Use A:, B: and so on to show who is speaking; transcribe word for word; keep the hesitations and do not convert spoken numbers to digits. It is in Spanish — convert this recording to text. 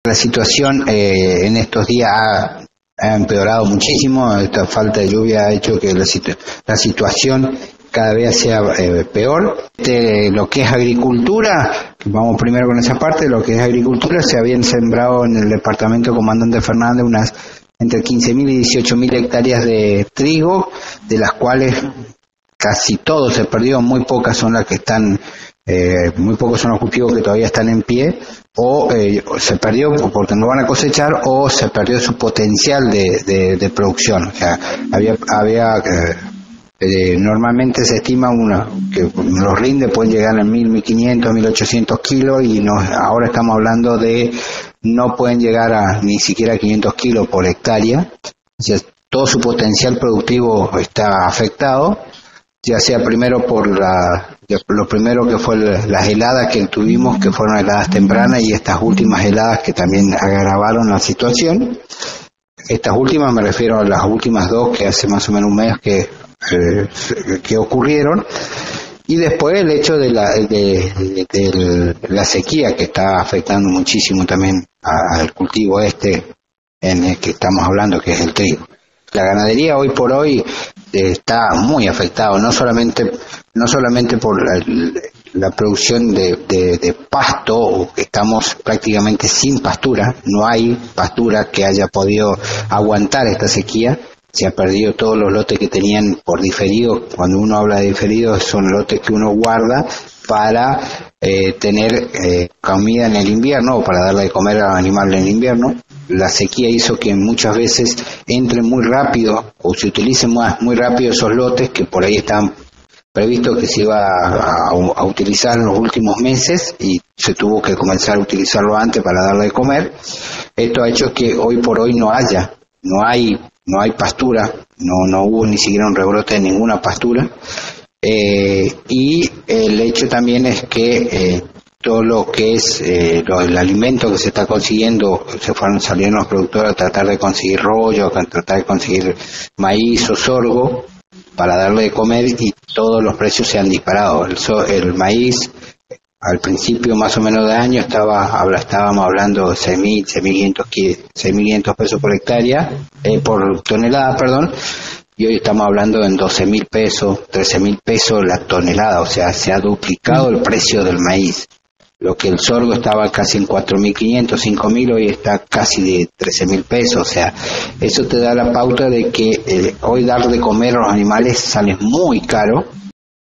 A: la situación eh, en estos días ha, ha empeorado muchísimo. Esta falta de lluvia ha hecho que la, situ- la situación cada vez sea eh, peor. Este, lo que es agricultura, vamos primero con esa parte, lo que es agricultura, se habían sembrado en el departamento Comandante Fernández unas entre quince mil y dieciocho mil hectáreas de trigo, de las cuales casi todo se perdió, muy pocas son las que están, eh, muy pocos son los cultivos que todavía están en pie, o eh, se perdió porque no van a cosechar, o se perdió su potencial de, de, de producción. O sea, había, había eh, eh, normalmente se estima una, que los rindes pueden llegar a mil, mil quinientos, mil ochocientos kilos, y nos, ahora estamos hablando de no pueden llegar a ni siquiera quinientos kilos por hectárea. O sea, todo su potencial productivo está afectado, ya sea primero por la, lo primero que fue las heladas que tuvimos, que fueron heladas tempranas, y estas últimas heladas que también agravaron la situación. Estas últimas me refiero a las últimas dos que hace más o menos un mes que, eh, que ocurrieron. Y después el hecho de la, de, de, de la sequía, que está afectando muchísimo también al cultivo este en el que estamos hablando, que es el trigo. La ganadería hoy por hoy eh, está muy afectado, no solamente no solamente por la, la producción de, de, de pasto, que estamos prácticamente sin pastura, no hay pastura que haya podido aguantar esta sequía. Se han perdido todos los lotes que tenían por diferido. Cuando uno habla de diferido, son lotes que uno guarda para eh, tener eh, comida en el invierno, o para darle de comer a los animales en el invierno. La sequía hizo que muchas veces entren muy rápido, o se utilicen más, muy rápido esos lotes que por ahí estaban previsto que se iba a, a, a utilizar en los últimos meses, y se tuvo que comenzar a utilizarlo antes para darle de comer. Esto ha hecho que hoy por hoy no haya, no hay no hay pastura, no no hubo ni siquiera un rebrote de ninguna pastura, eh, y el hecho también es que eh, todo lo que es eh, lo, el alimento que se está consiguiendo, se fueron saliendo los productores a tratar de conseguir rollo, a tratar de conseguir maíz o sorgo para darle de comer, y todos los precios se han disparado. El, so, el maíz al principio más o menos de año estaba habla, estábamos hablando de seis mil, seis mil quinientos pesos por hectárea, eh, por tonelada, perdón, y hoy estamos hablando en doce mil pesos, trece mil pesos la tonelada. O sea, se ha duplicado el precio del maíz. Lo que el sorgo estaba casi en cuatro mil quinientos, cinco mil, hoy está casi de trece mil pesos. O sea, eso te da la pauta de que eh, hoy dar de comer a los animales sale muy caro,